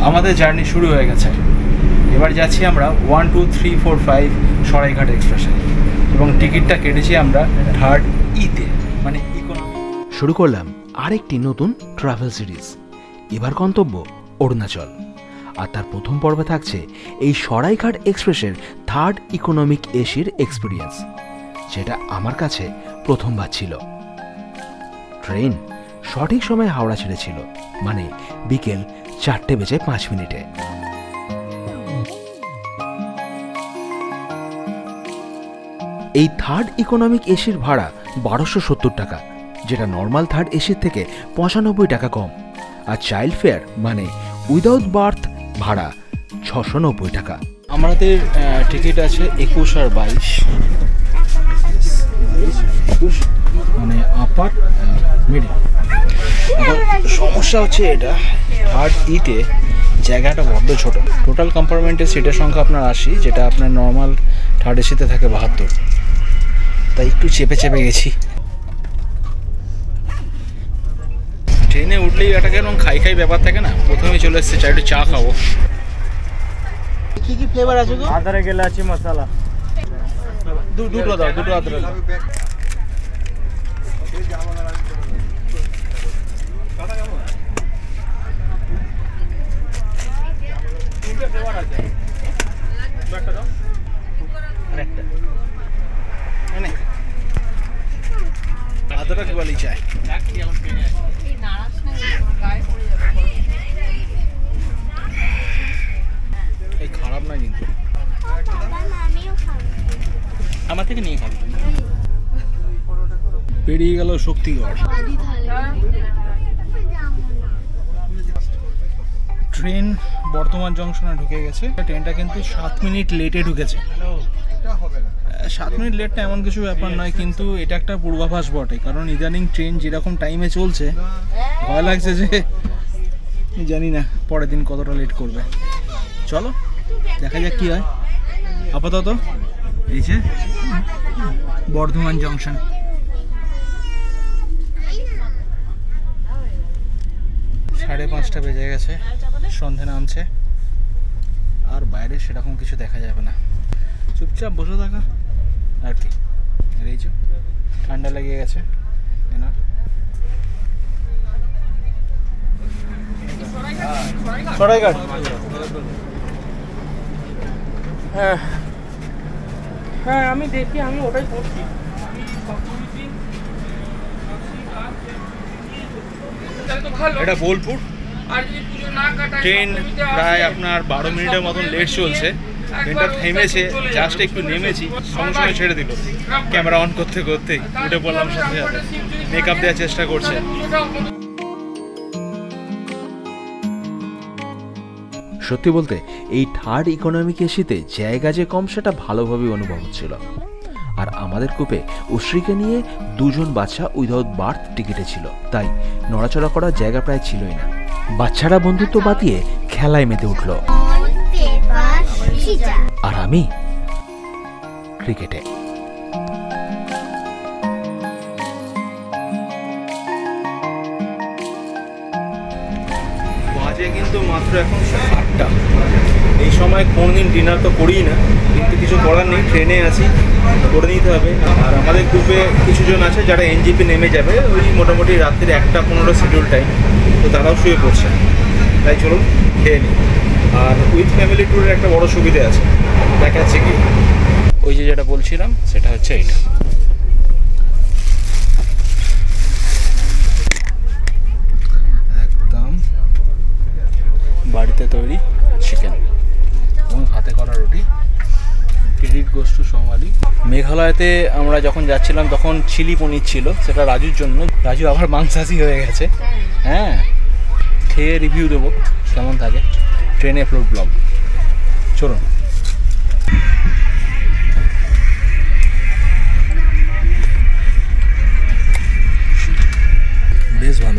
আমাদের জার্নি শুরু হয়ে গেছে। এবার যাচ্ছি আমরা 1 2 3 4 5 সরাইঘাট এক্সপ্রেসে এবং টিকিটটা কেটেছি আমরা 3rd E-তে, মানে ইকোনমি। শুরু করলাম আরেকটি নতুন ট্রাভেল সিরিজ। এবার গন্তব্য অরুণাচল, আর তার প্রথম পর্বে থাকছে এই সরাইঘাট এক্সপ্রেসের 3rd ইকোনমিক এসির এক্সপিরিয়েন্স, যেটা আমার কাছে প্রথমবার ছিল। ট্রেন সঠিক সময়ে হাওড়া ছেড়েছিল, মানে বিকেল 4:05। এই 3rd ইকোনমিক এসির ভাড়া 1270 টাকা, যেটা নর্মাল 3rd এসির থেকে 95 টাকা কম। আর চাইল্ড ফেয়ার মানে উইদাউট বার্থ ভাড়া 690 টাকা। আমাদের টিকিট আছে 21 আর 22, মানে আপার মিডিল। সমস্যা হচ্ছে এটা 3rd E-তে জায়গাটা বড্ড ছোট। টোটাল কম্পার্টমেন্টের সিটের সংখ্যা আপনার 80, যেটা আপনার নর্মাল 3rd এসিতে থাকে 72। তাই একটু চেপে চেপে গেছি। ট্রেনে উঠলেই একটা কেমন খাই খাই ব্যাপার থাকে না। প্রথমেই চলে এসছে চাই একটু চা খাবো। কি কি ফ্লেভার আছে গো? আদারে এলাচি মশলা দুটো দাও, দুটো আদা। আদাটা কি বলি চাই? এই খারাপ না কিন্তু, আমার থেকে নিয়ে খাবি। পেরিয়ে গেল শক্তিগড়। ট্রেন বর্ধমান জংশনে ঢুকে গেছে। ট্রেনটা কিন্তু 7 মিনিট লেটে ঢুকেছে। 7 মিনিট লেটটা এমন কিছু ব্যাপার নয়, কিন্তু এটা একটা পূর্বাভাস বটে। কারণ ইদানিং ট্রেন যেরকম টাইমে চলছে, ভয় লাগছে যে জানি না পরের দিন কতটা লেট করবে। চলো দেখা যাক কি হয়। আপাতত এই যে বর্ধমান জংশন। 5:30 বেজে গেছে, সন্ধে নামছে, আর বাইরে সেরকম কিছু দেখা যাবে না। চুপচাপ বসে থাকা আর কি। এই যে ঠান্ডা লেগে গেছে এনার। সরাইঘাট, হ্যাঁ হ্যাঁ আমি দেখি, আমি ওটাই করছি। এটা বোলপুর। ট্রেন প্রায় আপনার 12 মিনিটের মতন লেট চলছে। ট্রেনটা থেমেছে, জাস্ট একটু নেমেছি, সঙ্গে সঙ্গে ছেড়ে দিল। ক্যামেরা অন করতে করতেই উঠে পড়লাম সাথে সাথে। মেকআপ দেওয়ার চেষ্টা করছে। সত্যি বলতে এই 3rd ইকোনমিক এসিতে জায়গা যে কম সেটা ভালোভাবে অনুভব হচ্ছিল। আর আমাদের কূপে উশ্রীকে নিয়ে 2 জন বাচ্চা উইদাউট বার্থ টিকিটে ছিল, তাই নড়াচড়া করার জায়গা প্রায় ছিলই না। বাচ্চারা বন্ধুত্ব বাতিয়ে খেলায় মেতে উঠল, আর আমি ক্রিকেটে। বাজে কিন্তু মাত্র এখন 8টা। এই সময় কোনদিন ডিনার তো করিই না, কিন্তু কিছু করার নেই, ট্রেনে আছি, করে নিতে হবে। আর আমাদের গ্রুপে কিছুজন আছে যারা এনজিপি নেমে যাবে ওই মোটামুটি রাত্রির 1:15 শিডিউল টাইম, তো তারাও শুয়ে পড়ছে। তাই চলুন খেয়ে নিই। আর উইথ ফ্যামিলি ট্যুরের একটা বড় সুবিধা আছে, দেখাচ্ছে কি ওই যে যেটা বলছিলাম সেটা হচ্ছে এইটা। একদম বাড়িতে তৈরি চিকেন এবং হাতে করা রুটি। Credit goes to Soumali. মেঘালয়তে আমরা যখন যাচ্ছিলাম তখন চিলি পনির ছিল, সেটা রাজুর জন্য। রাজু আবার মাংসাশী হয়ে গেছে। হ্যাঁ, খেয়ে রিভিউ দেবো কেমন থাকে। ট্রেনে ফ্লোর ব্লগ। চলুন। বেশ ভালো।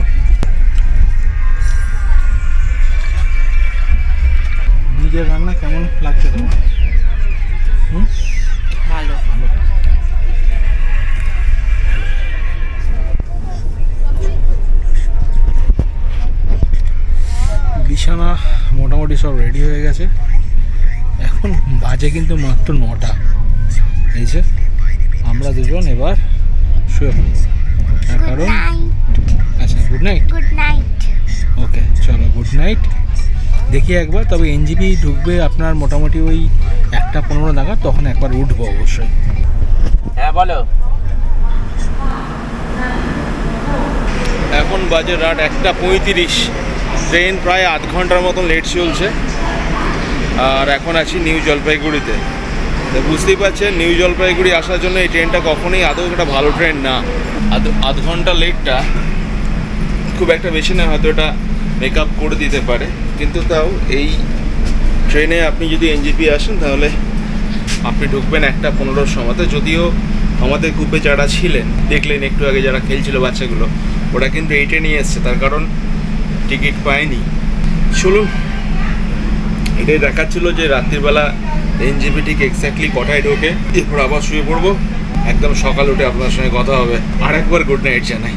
নিজের রান্না কেমন লাগছে তোমার? ভালো। বিছানা মোটামুটি সব রেডি হয়ে গেছে। এখন বাজে কিন্তু মাত্র 9টা। এই যে আমরা দুজন এবার শুয়ে পড়ব, তার কারণ আচ্ছা good night. Good night. Okay চলো গুড নাইট। দেখি একবার, তবে এনজিপি ঢুকবে আপনার মোটামুটি ওই 1:15 নাগাদ, তখন একবার উঠবো অবশ্যই। হ্যাঁ বলো। এখন বাজে রাত 1:35। ট্রেন প্রায় আধ ঘন্টার মতন লেট চলছে। আর এখন আছি নিউ জলপাইগুড়িতে। তো বুঝতেই পারছেন নিউ জলপাইগুড়ি আসার জন্য এই ট্রেনটা কখনোই আদৌ একটা ভালো ট্রেন না। আধ ঘন্টা লেটটা খুব একটা বেশি না, হয়তো এটা মেক আপ করে দিতে পারে, কিন্তু তাও এই ট্রেনে আপনি যদি এনজিপি আসেন তাহলে আপনি ঢুকবেন 1:15 সময়তে। যদিও আমাদের গ্রুপে যারা ছিলেন দেখলেন একটু আগে যারা খেলছিল বাচ্চাগুলো, ওরা কিন্তু এই ট্রেনেই এসছে, তার কারণ টিকিট পায়নি। চলুন, এটাই দেখাচ্ছিল যে রাত্রিবেলা এনজিপি ঠিক এক্স্যাক্টলি কটায় ঢোকে। এরপর আবার শুয়ে পড়বো, একদম সকাল উঠে আপনার সঙ্গে কথা হবে। আর একবার গুড নাইট জানাই।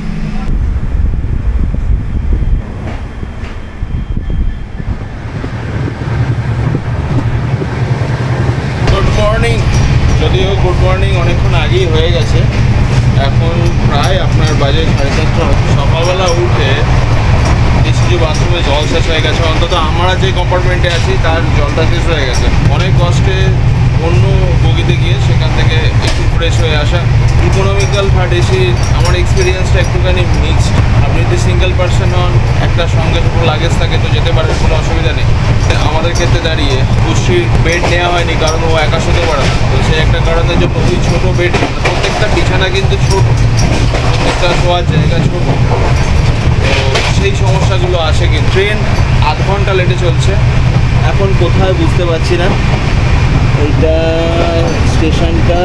Good morning. যদিও গুড মর্নিং অনেকক্ষণ আগেই হয়ে গেছে, এখন প্রায় আপনার বাজে 7:30। সকালবেলা উঠে কিছু বাথরুমে জল শেষ হয়ে গেছে, অন্তত আমরা যে কম্পার্টমেন্টে আছি তার জলটা শেষ হয়ে গেছে। অনেক কষ্টে অন্য বগিতে গিয়ে সেখান থেকে একটু ফ্রেশ হয়ে আসা। ইকোনমিক্যাল থার্ড এসি আমার এক্সপিরিয়েন্সটা একটুখানি মিক্সড। আপনি যদি সিঙ্গেল পার্সন হন, একটা সঙ্গে দুটো লাগেজ থাকে, তো যেতে পারেন, কোনো অসুবিধা নেই। আমাদের ক্ষেত্রে দাঁড়িয়ে উশরির বেড নেওয়া হয়নি, কারণ ও একা শুতে পারে না। তো সেই একটা কারণের জন্য ওই ছোটো বেড, প্রত্যেকটা বিছানা কিন্তু ছোট, প্রত্যেকটা শোয়ার জায়গা ছোট, তো সেই সমস্যাগুলো আসে। কিন্তু ট্রেন আধ ঘন্টা লেটে চলছে। এখন কোথায় বুঝতে পারছি না। এইটা স্টেশনটা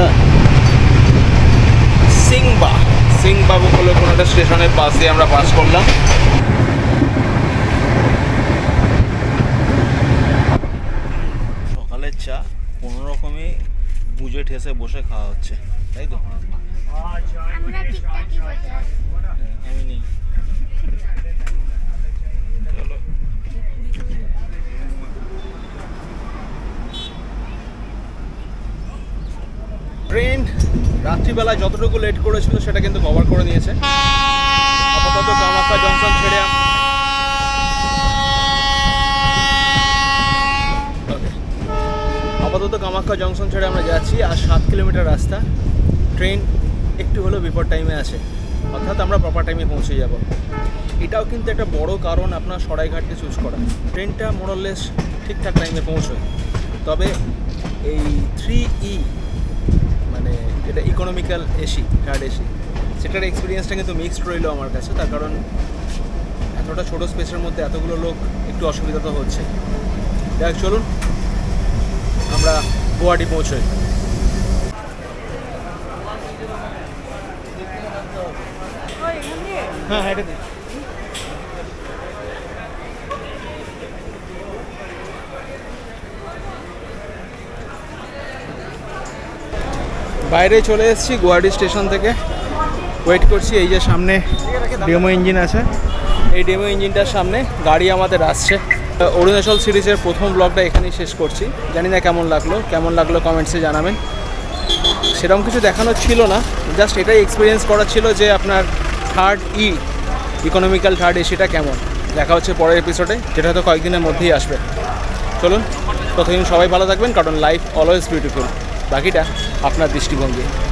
সিংবা বলে কোনো একটা স্টেশনের পাশে আমরা পাস করলাম। সকালের চা কোনো রকমে বুঝে ঠেসে বসে খাওয়া হচ্ছে, তাই তো? আমরা ঠিকঠাকই বসে আছি। আমি নেই। চলো। ট্রেন রাত্রিবেলা যতটুকু লেট করেছিল সেটা কিন্তু কভার করে নিয়েছে। আপাতত কামাখ্যা জংশন ছেড়ে আমরা যাচ্ছি। আর 7 কিলোমিটার রাস্তা। ট্রেন একটু হলেও বিপদ টাইমে আছে, অর্থাৎ আমরা প্রপার টাইমে পৌঁছে যাব। এটাও কিন্তু একটা বড় কারণ আপনার সরাইঘাটকে চুজ করা। ট্রেনটা মোরলেস ঠিকঠাক টাইমে পৌঁছয়, তবে এই 3E মানে যেটা ইকোনমিক্যাল এসি, থার্ড এসি, সেটার এক্সপিরিয়েন্সটা কিন্তু মিক্সড রইল আমার কাছে। তার কারণ এতটা ছোটো স্পেসের মধ্যে এতগুলো লোক, একটু অসুবিধা তো হচ্ছে। দেখ চলুন আমরা গুয়াহাটি পৌঁছই। হ্যাঁ এটা দিই। বাইরে চলে এসেছি গুয়াহাটি স্টেশন থেকে, ওয়েট করছি। এই যে সামনে ডেমো ইঞ্জিন আছে, এই ডেমো ইঞ্জিনটার সামনে গাড়ি আমাদের আসছে। অরুণাচল সিরিজের প্রথম ব্লগটা এখানেই শেষ করছি। জানি না কেমন লাগলো কমেন্টসে জানাবেন। সেরকম কিছু দেখানোর ছিল না, জাস্ট এটাই এক্সপিরিয়েন্স করার ছিল যে আপনার থার্ড ইকোনমিক্যাল থার্ড এসিটা কেমন। দেখা হচ্ছে পরের এপিসোডে, যেটা হয়তো কয়েকদিনের মধ্যেই আসবে। চলুন, ততদিন সবাই ভালো থাকবেন, কারণ লাইফ অলওয়েজ বিউটিফুল। বাকিটা আপনার দৃষ্টিভঙ্গি।